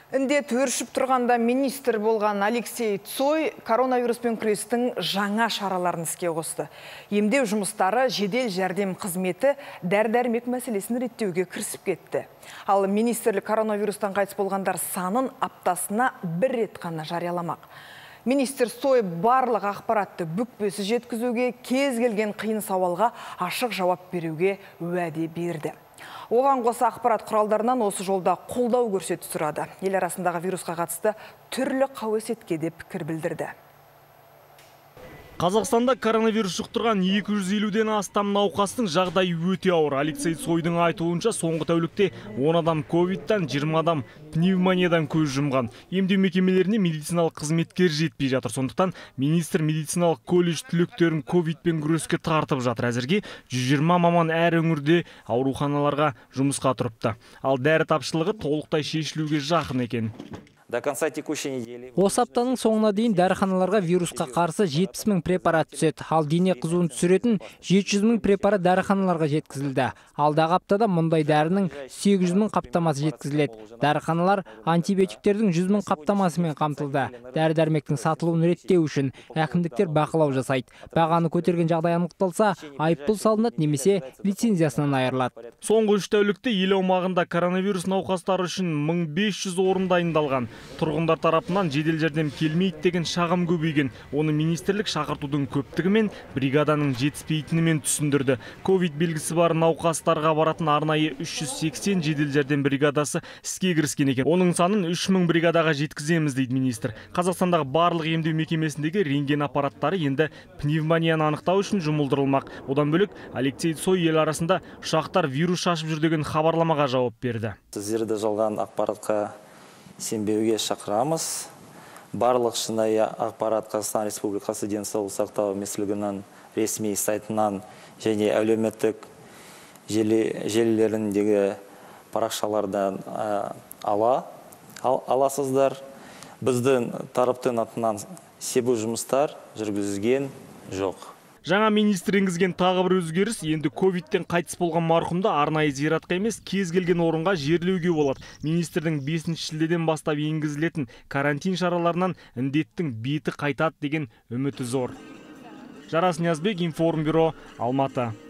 Індет өршіп тұрғанда министр болған Алексей Цой коронавируспен күрестің жаңа шараларын іске қосты. Емдеу жұмыстары, жедел жәрдем қызметі дәрі-дәрмек мәселесін реттеуге кірісіп кетті. Ал министрлік коронавирустан қайтыс болғандар санын аптасына бір рет қана жарияламақ. Министр Цой барлық ақпаратты бүкпесі жеткізуге, кез келген қиын сауалға ашық жауап беруге уәде берді. Оған қоса ақпарат құралдарынан осы жолда қолдау көрсетіп сұрады. Ел арасындағы вирусқа қатысты түрлі қауесетке де пікір білдірді. Қазақстанда коронавирус жұқтырған 250-ден астам науқастың жағдайы өте ауыр. Алексей Цойдың айтуынша соңғы тәулікте 10 адам ковидтан, 20 адам пневмониядан көз жұмған. Емдеу мекемелеріне медициналық қызметкер жетпей жатыр. Сондықтан министр медициналық колледж түлектерін ковидпен күреске тартып жатыр. Әзірге 120 маман әр өңірде ауруханаларға жұмысқа тұрыпты. Ал дәрі тапшылығы толықтай шешілуге жақын екен. Осы аптаның соңына дейін дәріханаларға вирусқа қарсы 70 000 препарат түседі. Ал дене қызуын түсіретін 700 000 препарат дәріханаларға жеткізілді. Алдағы аптада мұндай дәрінің 800 000 қаптамасы жеткізіледі. Дәріханалар антибиотиктердің 100 000 қаптамасымен қамтылды. Дәрі-дәрмектің сатылуын реттеу үшін әкімдіктер бақылау жасайды. Бағаны көтерген жағдай анықталса, айыппұл салынады немесе лицензиясынан айырылады. Соңғы 3 тәулікте ел аумағында коронавирус науқастары үшін 1500 орын дайындалған. Тұрғындар тарапынан жедел жәрдем келмейді деген шағым көбейген. Оны министрлік шақыртудың көптігімен, бригаданың жетіспейтінімен түсіндірді. Ковид белгісі бар науқастарға баратын арнайы 380 жедел жәрдем бригадасы іске кіріскен екен. Оның санын 3000 бригадаға жеткіземіз дейді министр. Қазақстандағы барлық емдеу мекемесіндегі рентген аппараттары енді пневмонияны анықтау үшін жұмылдырылмақ. Одан бөлек Алексей Цой ел арасында ұшақтар вирус шашып жүр деген хабарламаға жауап берді. Сіздерді жалған ақпаратқа сенбеуге шақырамыз. Барлық шынайы ақпарат Қазақстан Республикасы денсаулық сақтау министрлігінің ресми сайтынан және әлеуметтік желілеріндегі парақшалардан аласыздар. Біздің тараптың атынан себу жұмыстар жүргізілген жоқ. Жаңа министр енгізген тағы бір өзгеріс, енді ковидтен қайтыс болған марқұмды арнайы зиратқа емес, кез келген орынға жерлеуге болады. Министрдің 5 шілдеден бастап енгізілетін карантин шараларынан індеттің беті қайтады деген үміті зор. Жарас Ниязбек, Информбюро, Алматы.